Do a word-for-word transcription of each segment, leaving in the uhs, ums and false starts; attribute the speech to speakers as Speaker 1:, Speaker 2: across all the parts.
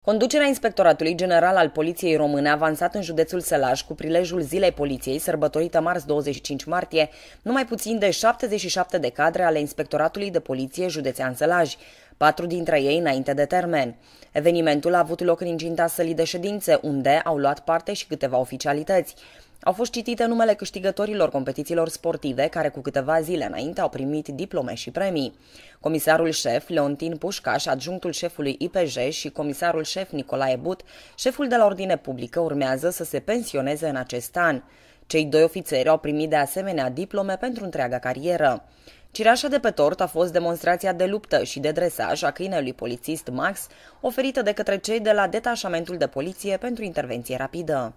Speaker 1: Conducerea Inspectoratului General al Poliției Române a avansat în județul Sălaj cu prilejul Zilei Poliției, sărbătorită marți douăzeci și cinci martie, numai puțin de șaptezeci și șapte de cadre ale Inspectoratului de Poliție Județean Sălaj, patru dintre ei înainte de termen. Evenimentul a avut loc în incinta sălii de ședințe, unde au luat parte și câteva oficialități. Au fost citite numele câștigătorilor competițiilor sportive, care cu câteva zile înainte au primit diplome și premii. Comisarul șef Leontin Pușcaș, adjunctul șefului I P J și comisarul șef Nicolae But, șeful de la Ordine Publică, urmează să se pensioneze în acest an. Cei doi ofițeri au primit de asemenea diplome pentru întreaga carieră. Cireașa de pe tort a fost demonstrația de luptă și de dresaj a câinelui polițist Max, oferită de către cei de la Detașamentul de Poliție pentru intervenție rapidă.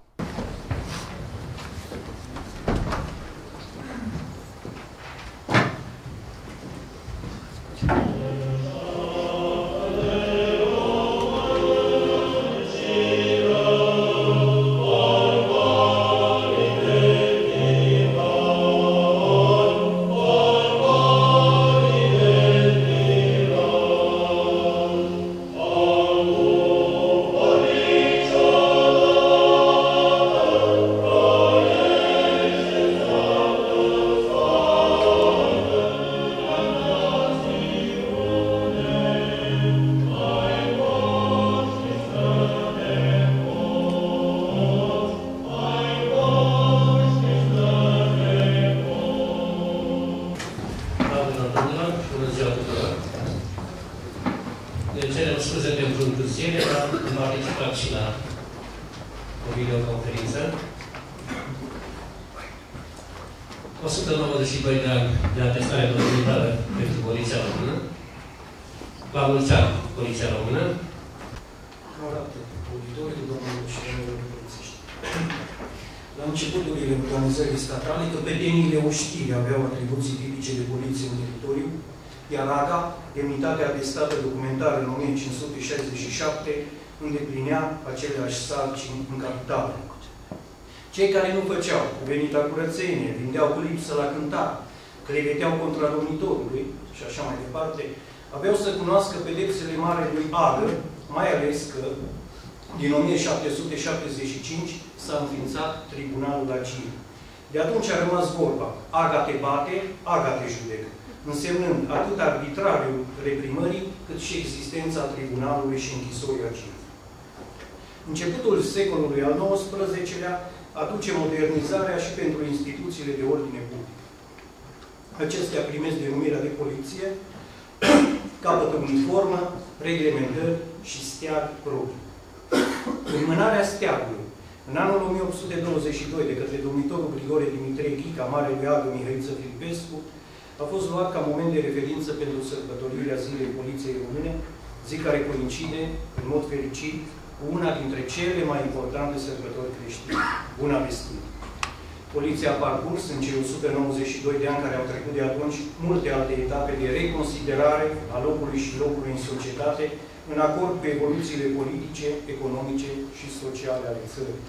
Speaker 2: Ne cerem scuze pentru întârziere, dar am participat și la o videoconferință. o sută nouăzeci și doi de ani de atestare documentară pentru Poliția Română. La mulți ani, Poliția Română.
Speaker 3: Arată auditoriul, domnilor și domnilor polițiști. La începuturile organizării statale, căpeteniile oștiri aveau atribuții tipice de poliție în teritoriu, iar A G A, demnitatea atestată documentară în o mie cinci sute șaizeci și șapte, îndeplinea aceleași sarcini în capitală. Cei care nu făceau cuvenita curățenie, vindeau cu lipsă la cântar, cleveteau contra domnitorului și așa mai departe, aveau să cunoască pedepsele Marelui Agă, mai ales că din o mie șapte sute șaptezeci și cinci s-a înființat Tribunalul la Cine. De atunci a rămas vorba, Aga te bate, Aga te judecă, însemnând atât arbitrariul reprimării, cât și existența tribunalului și închisorii acivă. Începutul secolului al nouăsprezecelea aduce modernizarea și pentru instituțiile de ordine public. Acestea primesc denumirea de poliție, capătă uniformă, reglementări și steag proprii. Înmânarea steagului în anul o mie opt sute douăzeci și doi de către domnitorul Grigore Dimitrie Ghica, Marelui Agă Mihăiță Filipescu, a fost luat ca moment de referință pentru sărbătorirea Zilei Poliției Române, zi care coincide, în mod fericit, cu una dintre cele mai importante sărbători creștine, Buna Vestire. Poliția a parcurs, în cei o sută nouăzeci și doi de ani care au trecut de atunci, multe alte etape de reconsiderare a locului și locului în societate, în acord cu evoluțiile politice, economice și sociale ale țării.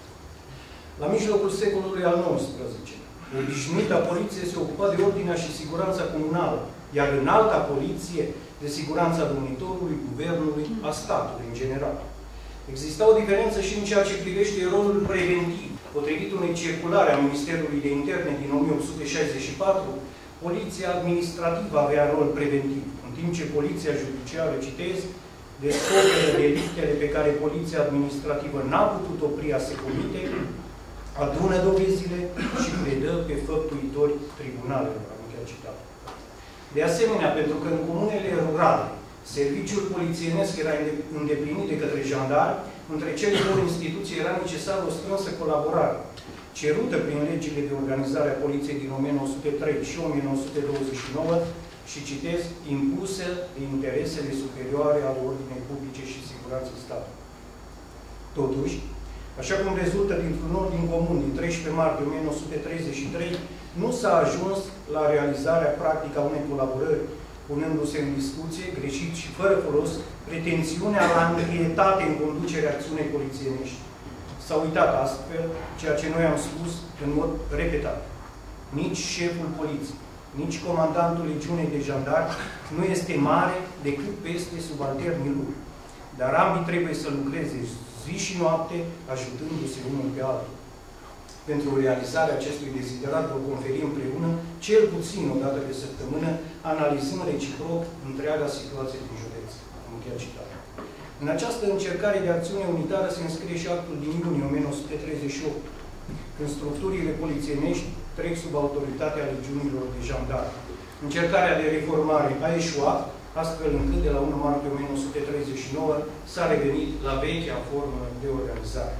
Speaker 3: La mijlocul secolului al nouăsprezecelea, obișnuita poliție se ocupa de ordinea și siguranța comunală, iar în alta poliție de siguranța domnitorului, guvernului, a statului în general. Exista o diferență și în ceea ce privește rolul preventiv. Potrivit unei circulare a Ministerului de Interne din o mie opt sute șaizeci și patru, poliția administrativă avea rol preventiv, în timp ce poliția judiciară, citez, descoperă delictele pe care poliția administrativă n-a putut opri a se comite, adună dovezile și predă pe făptuitori tribunalelor, am chiar citat. De asemenea, pentru că în comunele rurale serviciul polițienesc era îndeplinit de către jandarmi, între cele două instituții era necesară o strânsă colaborare, cerută prin legile de organizare a poliției din o mie nouă sute trei și o mie nouă sute douăzeci și nouă și, citez, impuse de interesele superioare ale ordinei publice și siguranței statului. Totuși, așa cum rezultă dintr-un ordin comun din treisprezece martie o mie nouă sute treizeci și trei, nu s-a ajuns la realizarea practică a unei colaborări, punându-se în discuție, greșit și fără folos, pretențiunea la încheietate în conducerea acțiunei polițienești. S-a uitat astfel ceea ce noi am spus în mod repetat. Nici șeful poliției, nici comandantul legiunii de jandarmi nu este mare decât peste subalternii lui. dar ambii trebuie să lucreze zi și noapte, ajutându-se unul pe altul. Pentru realizarea acestui deziderat vor conferi împreună, cel puțin o dată pe săptămână, analizând reciproc întreaga situație din județ. Am încheiat citarea. În această încercare de acțiune unitară se înscrie și actul din iunie o mie nouă sute treizeci și opt, când structurile polițienești trec sub autoritatea legiunilor de jandarmi. Încercarea de reformare a eșuat, astfel încât de la unu martie o mie nouă sute treizeci și nouă s-a revenit la vechea formă de organizare.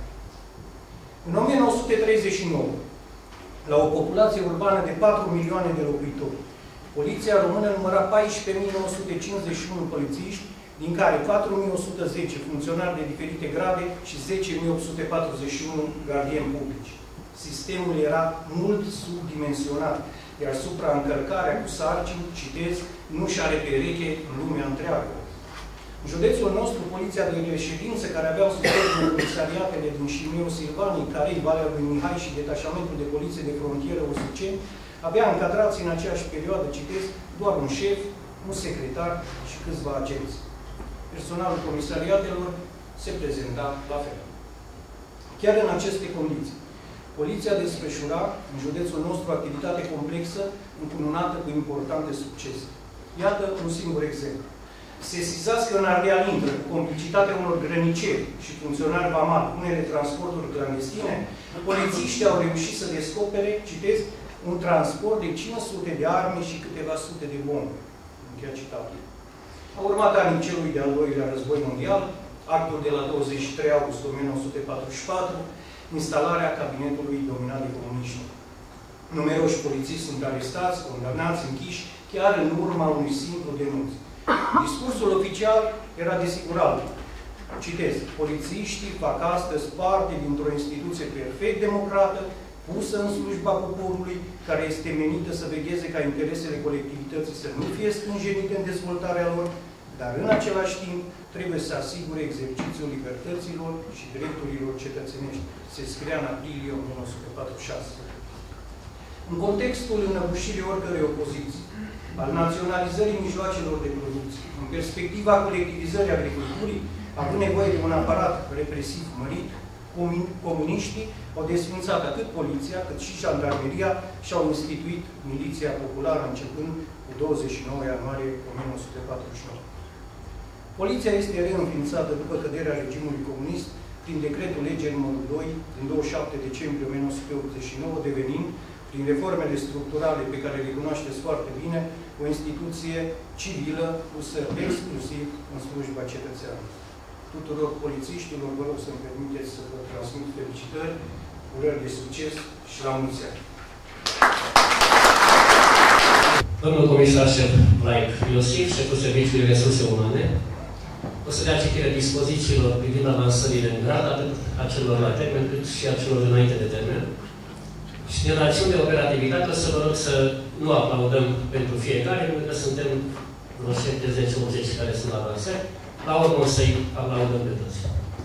Speaker 3: În o mie nouă sute treizeci și nouă, la o populație urbană de patru milioane de locuitori, Poliția Română număra paisprezece mii nouă sute cincizeci și unu polițiști, din care patru mii o sută zece funcționari de diferite grade și zece mii opt sute patruzeci și unu gardieni publici. Sistemul era mult subdimensionat, iar supraîncărcarea cu sarcini, citesc, nu și are pereche în lumea întreagă. În județul nostru, Poliția de Reședință, care aveau sistemul comisariatele din Șimiu, Silvanii, Carei, Valea lui Mihai și detașamentul de poliție de frontieră Osiceni, avea încadrați în aceeași perioadă, citesc, doar un șef, un secretar și câțiva agenți. Personalul comisariatelor se prezenta la fel. Chiar în aceste condiții, Poliția desfășura în județul nostru o activitate complexă, încununată cu importante succese. Iată un singur exemplu. Sesizați că în Ardeal intră, cu complicitatea unor grăniceri și funcționari vamali, unele transporturi clandestine, polițiștii au reușit să descopere, citesc, un transport de cinci sute de arme și câteva sute de bombe. Încheia citatul. A urmat anii celui de-al doilea război mondial, actul de la douăzeci și trei august o mie nouă sute patruzeci și patru, instalarea cabinetului dominat de comuniști. Numeroși polițiști sunt arestați, condamnați, închiși, chiar în urma unui simplu denunț. Discursul oficial era desigur altul. Citez, polițiștii fac astăzi parte dintr-o instituție perfect democrată, pusă în slujba poporului, care este menită să vegheze ca interesele colectivității să nu fie stânjenite în dezvoltarea lor, dar în același timp trebuie să asigure exercițiul libertăților și drepturilor cetățenești. Se scria în aprilie o mie nouă sute patruzeci și șase. În contextul înăbușirii oricărei opoziții, al naționalizării mijloacelor de producție, în perspectiva colectivizării agriculturii, având nevoie de un aparat represiv mărit, comuniștii au desfințat atât poliția, cât și jandarmeria și au instituit miliția populară începând cu douăzeci și nouă ianuarie o mie nouă sute patruzeci și nouă. Poliția este reînființată după căderea regimului comunist prin decretul lege numărul doi din douăzeci și șapte decembrie o mie nouă sute optzeci și nouă, devenind, prin reformele structurale pe care le cunoașteți foarte bine, o instituție civilă pusă exclusiv în slujba cetățeanului. Tuturor polițiștilor, vă rog să-mi permiteți să vă transmit felicitări, urări de succes și la mulți ani.
Speaker 2: Domnul comisar șef Blaic Iosif, șeful Serviciului Resurse Umane, o să dea citire dispozițiilor privind avansările în grad, atât a celor la termen, cât și a celor înainte de termen. Și din rațiuni de operativitate o să vă rog să nu aplaudăm pentru fiecare, pentru că suntem vreo șaptezeci optzeci care sunt avansări. La urmă o să-i aplaudăm pe toți.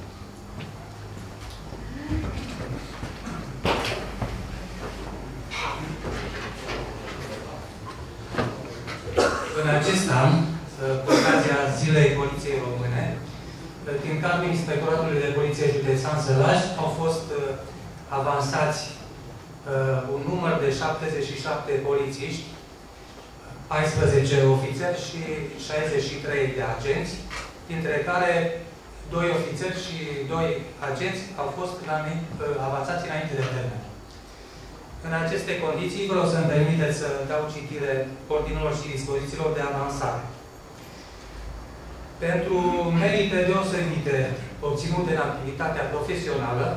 Speaker 4: În acest an, cu ocazia Zilei Poliției Române, din cadrul Inspectoratului de Poliție Județean Sălaj au fost avansați un număr de șaptezeci și șapte polițiști, paisprezece ofițeri și șaizeci și trei de agenți, dintre care doi ofițeri și doi agenți au fost avansați înainte de termen. În aceste condiții, vreau să-mi permiteți să dau citire ordinelor și dispozițiilor de avansare. Pentru merite deosebite obținute în activitatea profesională,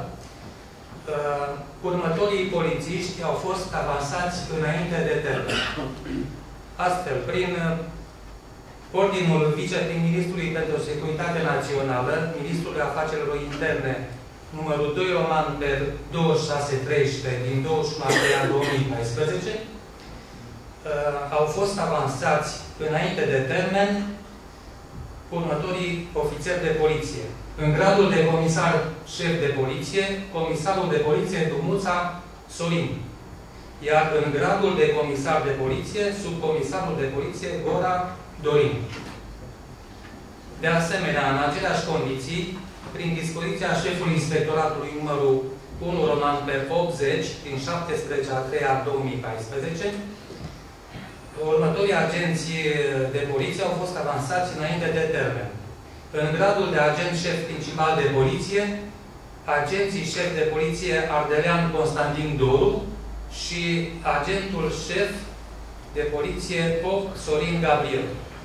Speaker 4: următorii polițiști au fost avansați înainte de termen. Astfel, prin ordinul viceprim-ministrului pentru Securitate Națională, Ministrul Afacerilor Interne, numărul doi roman per douăzeci și șase treisprezece din douăzeci și unu aprilie două mii paisprezece, au fost avansați înainte de termen următorii ofițeri de poliție. În gradul de comisar șef de poliție, comisarul de poliție Dumuța Sorin. Iar în gradul de comisar de poliție, subcomisarul de poliție Gora Dorin. De asemenea, în aceleași condiții, prin dispoziția șefului inspectoratului numărul unu roman pe optzeci din șaptesprezece a treia două mii paisprezece, următorii agenți de poliție au fost avansați înainte de termen. În gradul de agent șef principal de poliție, agenții șef de poliție Ardelean Constantin Doru și agentul șef de poliție Pop Sorin Gabriel.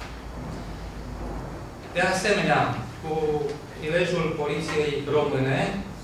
Speaker 4: De asemenea, cu prilejul Poliției Române,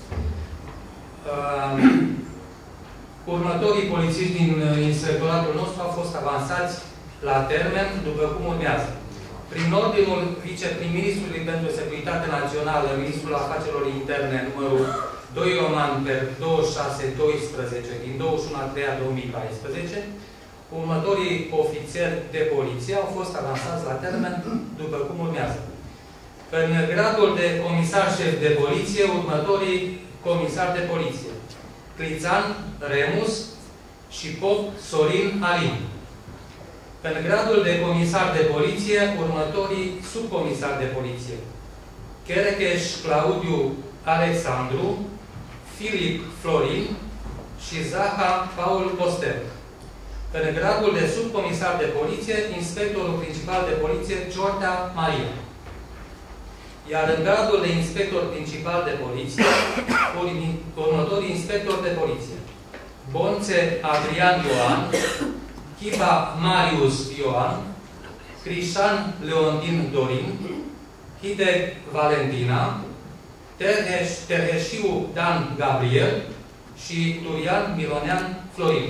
Speaker 4: uh, următorii polițiști din inspectoratul nostru au fost avansați la termen, după cum urmează. Prin ordinul viceprim-ministrului pentru Securitate Națională, Ministrul Afacerilor Interne, numărul doi roman pe douăzeci și șase doisprezece din douăzeci și unu a treia două mii paisprezece, următorii ofițeri de poliție au fost avansați la termen, după cum urmează. În gradul de comisar șef de poliție, următorii comisari de poliție: Clițan Remus și Pop Sorin Alin. În gradul de comisar de poliție, următorii subcomisari de poliție: Cherecheș Claudiu Alexandru, Filip Florin și Zaha Paul Coster. În gradul de subcomisar de poliție, inspectorul principal de poliție Ciortea Maria. Iar în gradul de inspector principal de poliție, următorii inspectori de poliție: Bonțe Adrian Ioan, Chiba Marius Ioan, Crișan Leontin Dorin, Hideg Valentina, Terheș, Terheșiu Dan Gabriel și Turian Mironean Florin.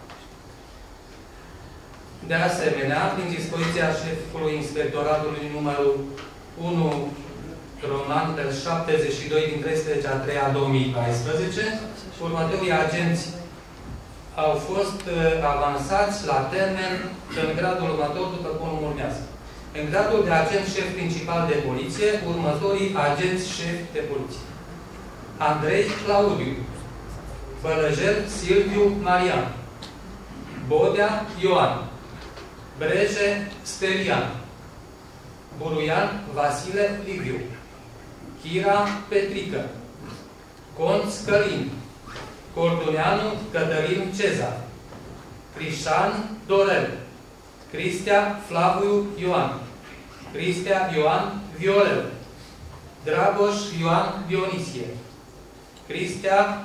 Speaker 4: De asemenea, prin dispoziția șefului inspectoratului numărul unu roman pe șaptezeci și doi din treisprezece a treia două mii paisprezece, următorii agenți au fost uh, avansați la termen în gradul următor, după cum urmează. În gradul de agent șef principal de poliție, următorii agenți șef de poliție: Andrei Claudiu, Bălăjel Silviu Marian, Bodea Ioan, Breje Stelian, Buruian Vasile Liviu, Chira Petrică, Conț Călin, Corduneanu Cătălin Cezar, Crișan Dorel, Cristea Flaviu Ioan, Cristea Ioan Viorel, Dragoș Ioan Dionisie, Cristea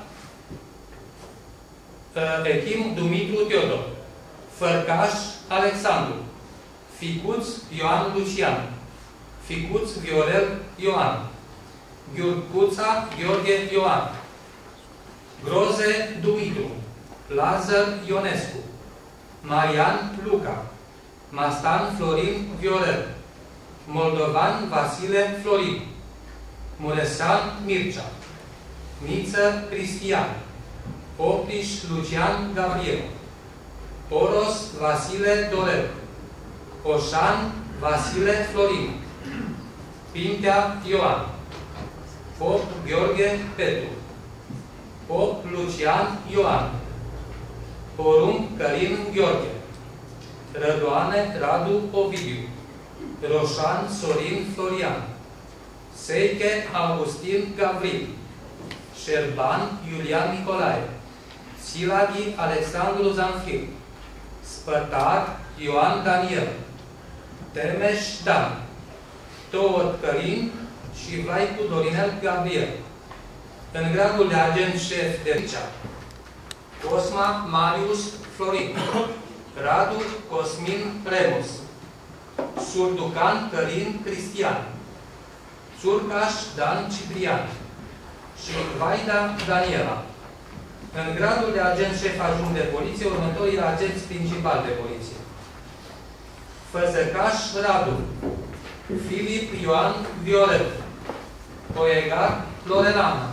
Speaker 4: uh, Echim Dumitru Teodor, Fărcaș Alexandru, Ficuț Ioan Lucian, Ficuț Viorel Ioan, Ghiurcuța Gheorghe Ioan, Groze Dumitru, Lazar Ionescu, Marian Luca, Mastan Florin Viorel, Moldovan Vasile Florin, Mureșan Mircea, Niță Cristian, Optiș Lucian Gabriel, Poros Vasile Dorel, Oșan Vasile Florin, Pintea Ioan, Pop Gheorghe Petru, Pop Lucian Ioan, Porum Călin Gheorghe, Rădoane Radu Ovidiu, Roșan Sorin Florian, Seiche Augustin Gavril, Șerban Iulian Nicolae, Silaghi Alexandru Zanfir, Spătar Ioan Daniel, Temeș Dan, Toot Călin și Vlaicu Dorinel Gabriel. În gradul de agent șef de Ricea, Cosma Marius Florin, Radu Cosmin Remus, Surducan Călin Cristian, Surcaș Dan Ciprian și Vaida Daniela. În gradul de agent șef adjunct de poliție, următorii agenți principali de poliție: Făzăcaș Radu, Filip Ioan Violet, Poegar Lorelana,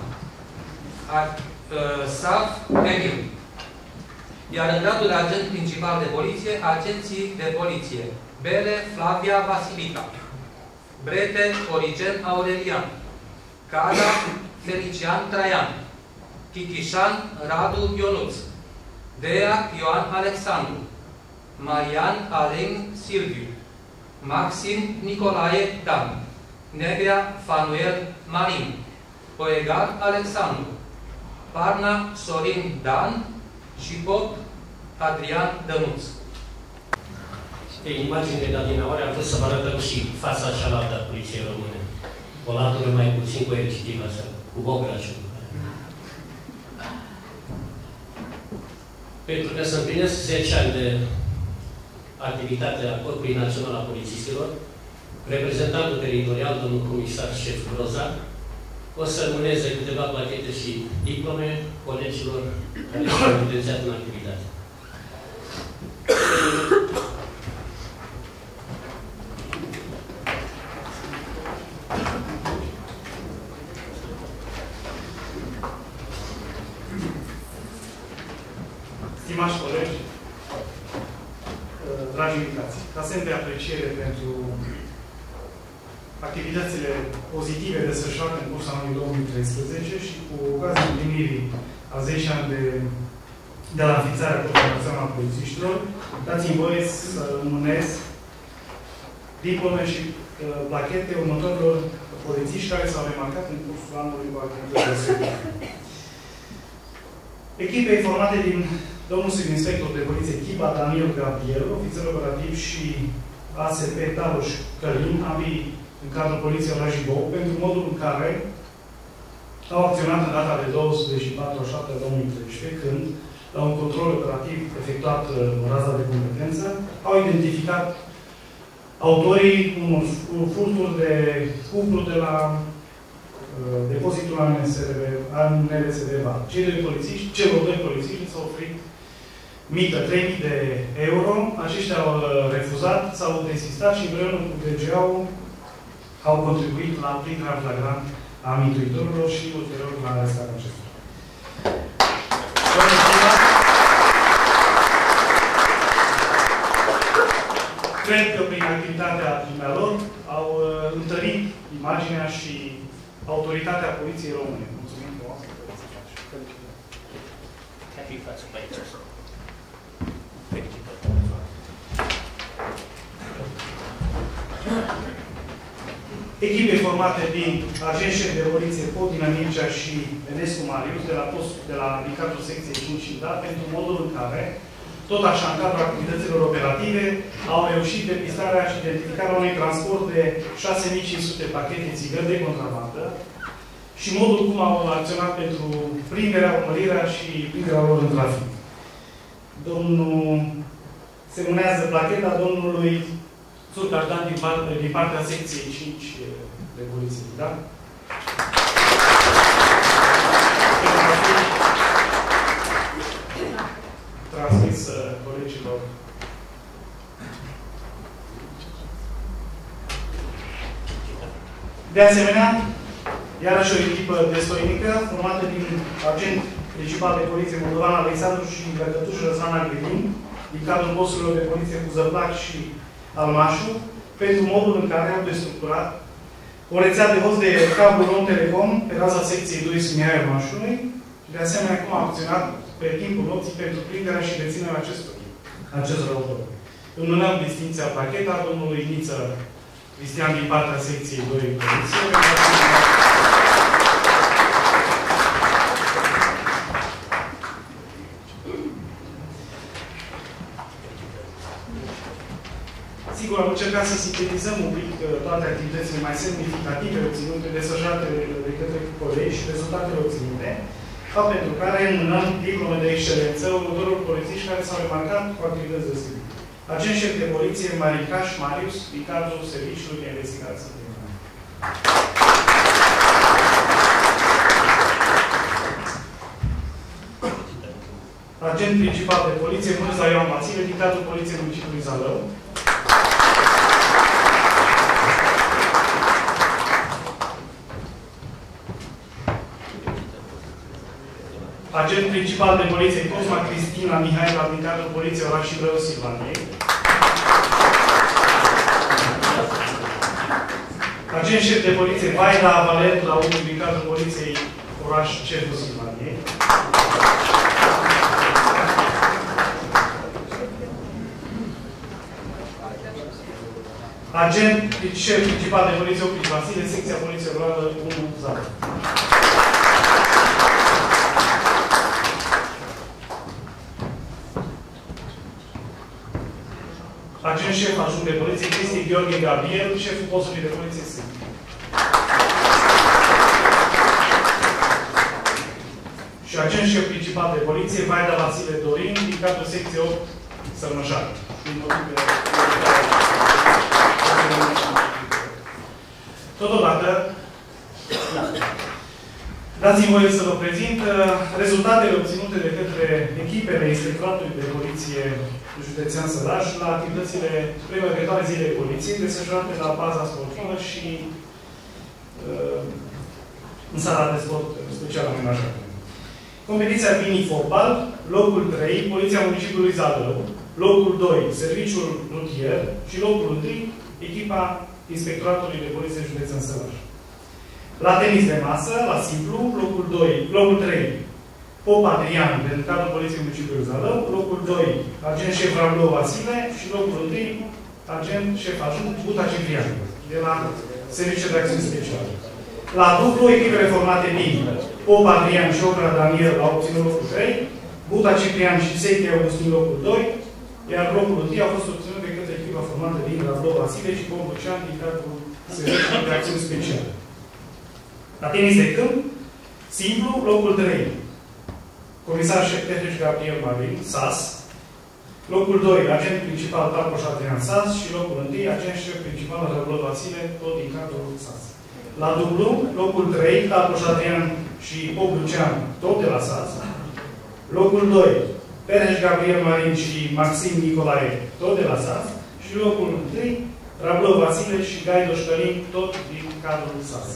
Speaker 4: Sav Emil. Iar în gradul de agent principal de poliție, agenții de poliție: Bele Flavia Vasilica, Brete Origen Aurelian, Cada Felician Traian, Chichișan Radu Ionuț, Dea Ioan Alexandru, Marian Alin Silviu, Maxim Nicolae Dan, Negrea Fanuel Marin, Poegar Alexandru, Parna Sorin Dan și Pop Adrian Dănuț.
Speaker 2: Pe imaginile de adinaori am vrut să vă arătăm și fața cealaltă a Poliției Române. O latură mai puțin coercitivă, cu bograciul. Pentru că se împlinesc zece ani de activitate a Corpului Național al Polițistilor, reprezentantul teritorial, domnul comisar șef Groza, o să mâneze câteva plachete și diplome colegilor care s-au evidențiat în activitate.
Speaker 5: Stimați colegi, dragi invitați, ca semn de apreciere pentru activitățile pozitive desfășurate în cursul anului două mii treisprezece și cu ocazia împlinirii a zece ani de, de la înființarea Corpului Național al Polițiștilor, dați-mi voie să înmânez diplome și uh, plachete următorilor polițiști care s-au remarcat în cursul anului cu activități deosebite. Echipei formate din domnul subinspector de poliție Chiba Daniel Gabriel, ofițer operativ, și A S P Taroș Călin, ambii în cadrul Poliției Oraș Jibou, pentru modul în care au acționat în data de douăzeci și patru a șaptea două mii treisprezece, când, la un control operativ efectuat în raza de competență, au identificat autorii unor furturi de cupluri de la uh, depozitul A N R S D V A. Cei doi polițiști, celor doi polițiști s-au oferit mită trei mii de euro. Aceștia au refuzat, s-au desistat și împreună cu D G A-ul au contribuit la prinderea flagrant a mituitorilor și ulterior la arestarea acestora. Cred că prin activitatea lor au uh, întărit imaginea și autoritatea Poliției Române. Mulțumim frumos că puteți să faci. Echipe formate din agenți șefi de poliție Podina Mircea și Enescu Marius de la post, de la indicatul secției cinci și da, pentru modul în care, tot așa în cadrul activităților operative, au reușit depistarea și identificarea unui transport de șase mii cinci sute pachete țigări de contrabandă și modul cum au acționat pentru prinderea, urmărirea și prinderea lor în trafic. Domnul semnează placheta domnului Surcardan din, din partea secției cinci de poliție, da? Transmis colegilor. De asemenea, iarăși o echipă destoinică, formată din agent principal de poliție moldovan Alexandru și Găcătuș Răzvan Agrilin, din cadrul posturilor de poliție cu Zăplac și Almașu, pentru modul în care au destructurat o rețea de host de cablu Rom Telecom pe raza secției doi Simiaia Almașului și de asemenea cum a acționat pe timpul nopții pentru prinderea și deținerea acestor acestor autori. Înmânăm distinția placheta domnului Niță Cristian din partea secției doi Poliție. Sigur, am încercat să sintetizăm un pic toate activitățile mai semnificative obținute, desfășurate de către colegi și rezultatele obținute, fapt pentru care înmânăm diplome de excelență următorul polițiști care s-au remarcat cu activități deosebite. Agent șef de poliție Maricaș Marius, din cadrul Serviciului de Investigație Criminală. Agent principal de poliție Mârza Ioan Vasile, din cadrul Poliției Municipiului Zalău. Agent principal de poliție Cosma Cristina Mihaela, din cadrul Poliției Oraș și Brău Silvaniei. Agent șef de poliție Vaida Valer la unu, din cadrul Poliției Oraș Cercu Silvaniei. agent șef principal de poliție Oprici Vasile, secția Poliție Rurală unu Zagreb. Agent șef ajung de poliție Cristi Gheorghe Gabriel, șeful postului de poliție S. Și agent șef principal de poliție Vaida Vasile Dorin, din cadrul secției opt Sărmășar. Totodată, dați-mi voie să vă prezint rezultatele obținute de către echipele Inspectoratului de Poliție Județean Săraș la activitățile pregătitoare zilei poliției desfășurate la baza sportivă și uh, în sala de sport special amenajată. Competiția mini-fotbal, locul trei, Poliția Municipiului Zalău, locul doi, Serviciul Rutier și locul unu, echipa Inspectoratului de Poliție Județean Săraș. La tenis de masă, la simplu, locul doi, locul trei, Pop Adrian, pentru cadrul Poliției Municipiului Zalău, locul doi, agent șef Ramlo Vasile și locul unu, agent șef ajut Buta Ciprian, de la Serviciul de Acțiuni Speciale. La dublu, echipele formate din Pop Adrian și Opera Daniel au obținut locul trei, Buta Ciprian și Sechi Augustin locul doi, iar locul unu a fost obținut de către echipa formată din Ramlo Vasile și Pop Lucian din cadrul Serviciului de Acțiuni Speciale. La tenis de câmp, simplu, locul trei, comisar șef tehnic Gabriel Marin, S A S, locul doi, agent principal Tapoș Adrian S A S și locul unu, agent șef principal Răblot Vasile, tot din cadrul S A S. La dublu, locul trei, Tapoș Adrian și Pop Lucian, tot de la S A S. Locul doi, Perheș Gabriel Marin și Maxim Nicolae, tot de la S A S. Și locul unu, Răblot Vasile și Gaido Șcălin, tot din cadrul S A S.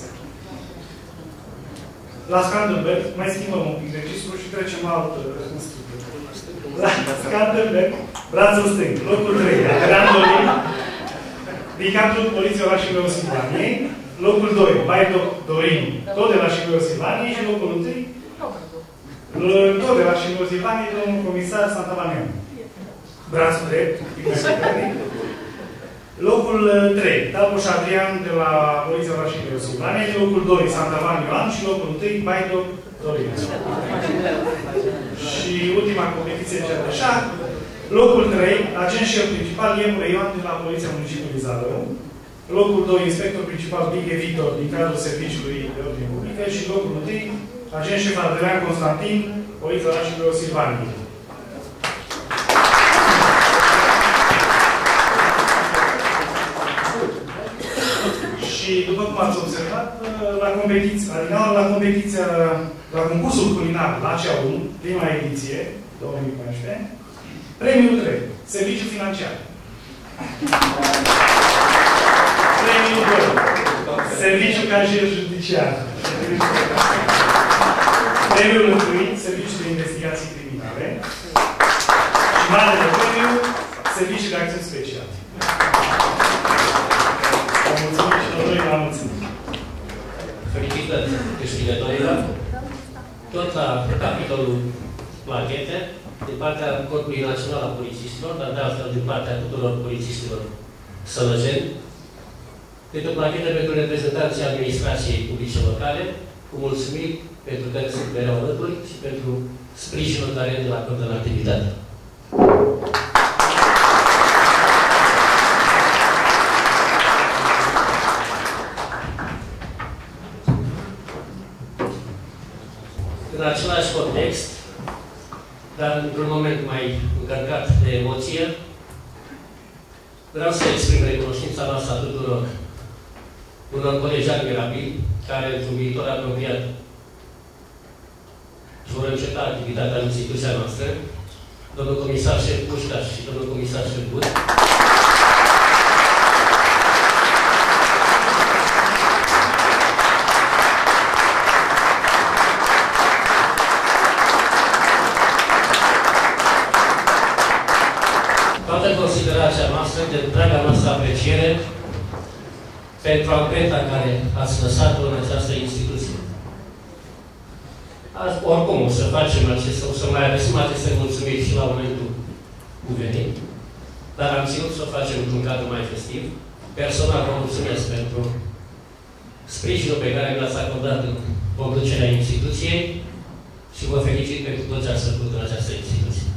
Speaker 5: La Scanderberg, mai schimbăm un pic registrul și trecem la alt La Scanderberg, brațul stâng, locul trei, Adrian Dorin, din cadrul Poliției Orașului Silvaniei, locul doi, Baido Dorin, tot de la Șibiu Silvaniei și locul unu, tot de la Șibiu Silvaniei, domnul comisar Santavanean. Brațul drept, locul trei, Tapoș Adrian de la Poliția Orașului Silvaniei, locul doi, Santavan Ioan și locul unu, Baido Dorin. Și ultima competiție cea de șah, locul trei, agent șef principal Iemure Ioan de la Poliția Municipiului Zalău, locul doi, inspector principal Bighe Victor din cadrul Serviciului de Ordine Publică și locul unu, agent șef Adrian Constantin, Poliția Orașului Silvaniei. Și după cum ați observat, la competiția, adică la competiția, la concursul culinar la C A unu, prima ediție, două mii paisprezece, premiul trei, serviciu financiar. Premiul doi, serviciu cașier judiciar. Premiul unu, serviciu de investigații criminale. Și marele premiu, serviciu de acțiuni speciale.
Speaker 2: Felicitări câștigătorilor. Tot la capitolul plachete, din partea Corpului Național al Polițistilor, dar de altfel din partea tuturor polițistilor sălăgeni, câte o plachetă pentru reprezentanții administrației publice locale, cu mulțumiri pentru că sunt mereu alături și pentru sprijinul care îl acordă în activitate. În același context, dar într-un moment mai încărcat de emoție, vreau să exprim recunoștința noastră a tuturor unor colegi admirabili care, într-un viitor apropiat, vor înceta activitatea în instituția noastră, domnul comisar șef Pușcaș și domnul comisar șef But. Toată considerația noastră, de draga noastră apreciere pentru amprenta care ați lăsat-o în această instituție. Azi, oricum, o să facem acest, o să mai adresăm aceste mulțumiri și la momentul cuvenit, dar am ținut să o facem într-un cadru mai festiv. Personal vă mulțumesc pentru sprijinul pe care mi l-ați acordat în conducerea instituției și vă felicit pentru tot ce ați făcut în această instituție.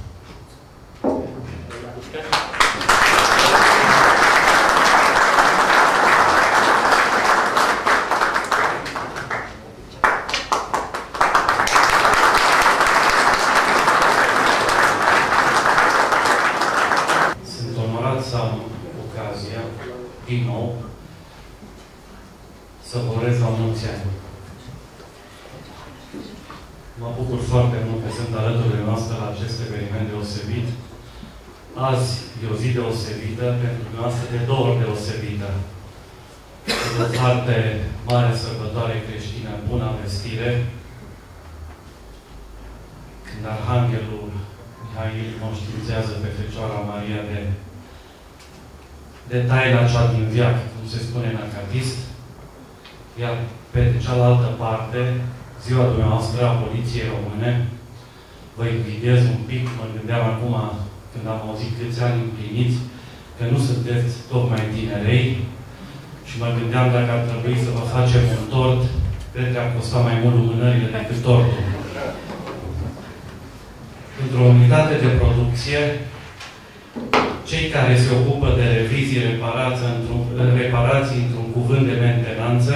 Speaker 6: Sunt onorat să am ocazia, din nou, să vă urez la mulți ani. Mă bucur foarte mult că sunt alături de noastră la acest eveniment deosebit. Azi e o zi deosebită, pentru dumneavoastră de două ori deosebită. De o parte mare sărbătoare creștină, Buna Vestire, când Arhanghelul Mihail mă științează pe Fecioara Maria de, de taina cea din viac, cum se spune în acatist. Iar pe de cealaltă parte, ziua dumneavoastră a Poliției Române, vă invidiez un pic, mă gândeam acum, când am auzit câți ani împliniți, că nu sunteți tocmai tinerei și mă gândeam dacă ar trebui să vă facem un tort, cred că ar costa mai mult lumânările decât tortul. Într-o unitate de producție, cei care se ocupă de revizii, reparații într-un, reparații într-un cuvânt de mentenanță,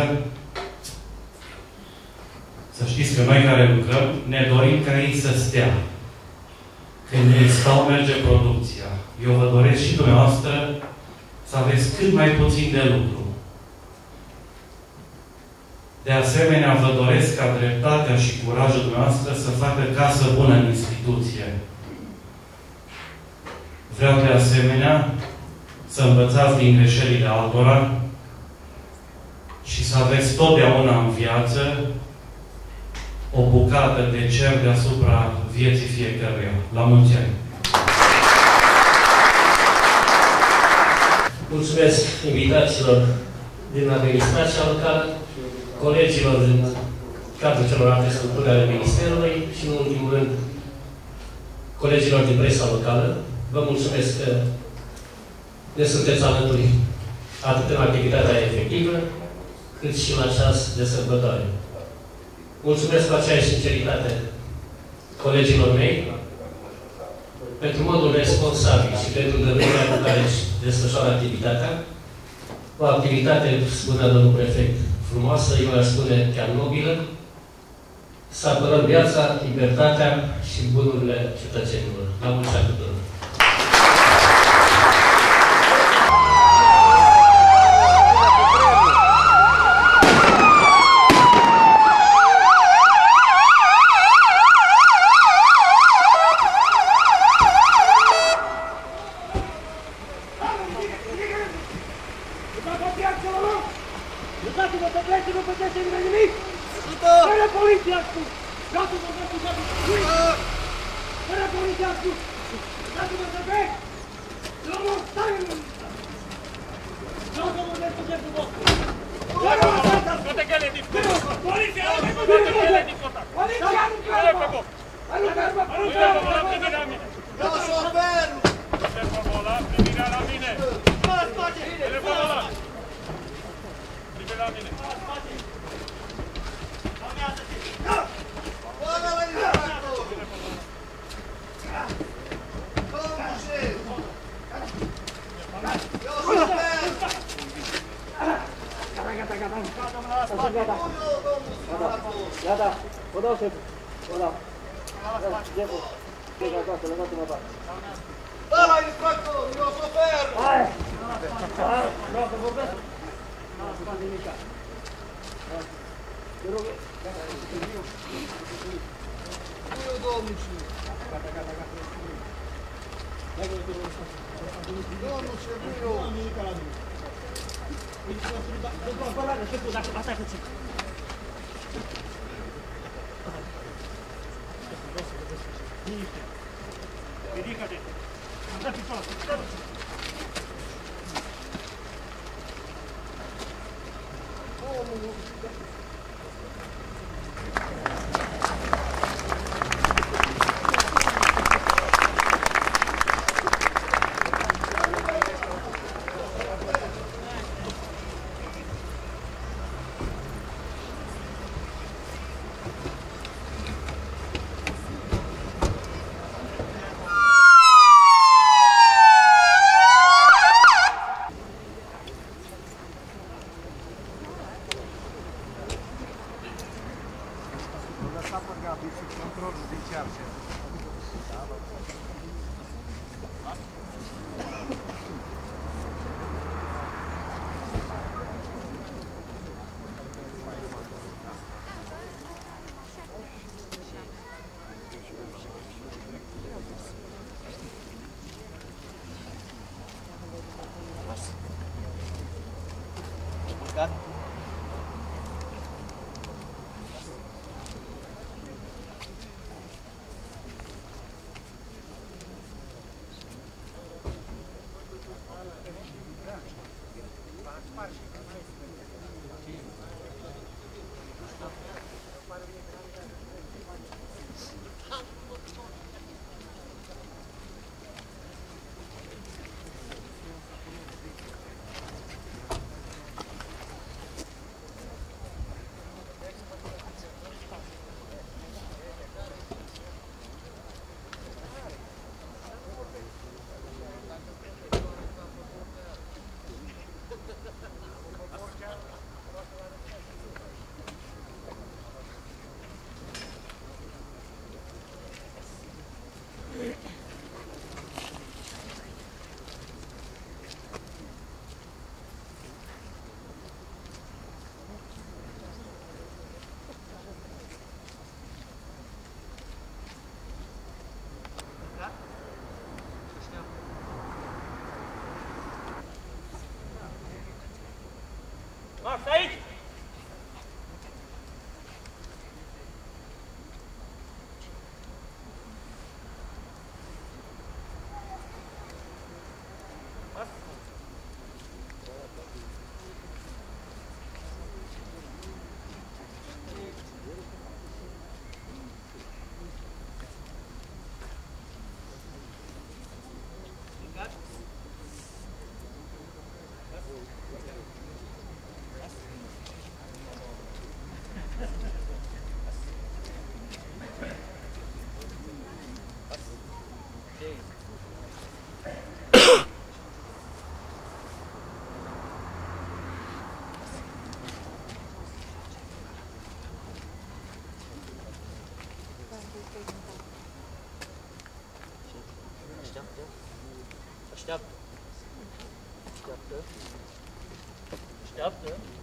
Speaker 6: să știți că noi care lucrăm, ne dorim ca ei să stea. Când ei stau, merge producția. Eu vă doresc și dumneavoastră să aveți cât mai puțin de lucru. De asemenea, vă doresc ca dreptatea și curajul dumneavoastră să facă casă bună în instituție. Vreau de asemenea să învățați din greșelile altora și să aveți totdeauna în viață o bucată de cer deasupra vieții fiecăruia. La mulți ani!
Speaker 2: Mulțumesc invitațiilor din administrația locală, colegilor din cadrul celorlalte structuri ale Ministerului și, în ultimul rând, colegilor din presa locală. Vă mulțumesc că ne sunteți alături atât în activitatea efectivă, cât și la ceas de sărbătoare. Mulțumesc cu aceeași sinceritate colegilor mei pentru modul responsabil și pentru îndrăznerea cu care își desfășoară activitatea. O activitate, spunea domnul prefect, frumoasă, eu aș spune chiar nobilă, să apărăm viața, libertatea și bunurile cetățenilor. La mulți ani tuturor!
Speaker 7: Lăsați-vă să plece, nu puteți nimeni nimic! Fără poliția spus! Vreau să vă văd cu capul! Fără poliția spus! Lăsați-vă să plece! Domnul, stai în lăsa! Vreau să vorbesc cu șeful vostru!
Speaker 8: Toate gele din contact! Poliția nu trebuie toate gele din contact!
Speaker 7: Poliția nu trebuie! Aruncă-mă!
Speaker 8: Aruncă-mă la privirea la mine!
Speaker 7: Da, șoferul!
Speaker 8: Aruncă-mă la privirea la mine!
Speaker 7: Mă-ți face!
Speaker 8: Telefonul ăla! Privirea la mine!
Speaker 7: Bă-mă la infractor! Domnul șef! Eu șofer! Gata, gata, gata! Gata, gata! Gata! Vă dau șef! Vă dau! Șeful! Șeful, acasă, lăsați-mă acasă! Bă, la infractor! Eu șofer! Hai! Vreau să vorbesc! Nu să fac nimica! Te rog! Nu eu, domnul și... Gata, gata, gata! Domnul și nu eu! Nu am nimica la mine! Bă, lasă, șeful, dacă asta că ți...
Speaker 8: Ridică-te! Da picioară!
Speaker 9: lăsat pe Gabi sub control judiciar.
Speaker 10: Got
Speaker 8: Max, aici!
Speaker 10: Așteaptă. Așteaptă. Așteaptă. Așteaptă.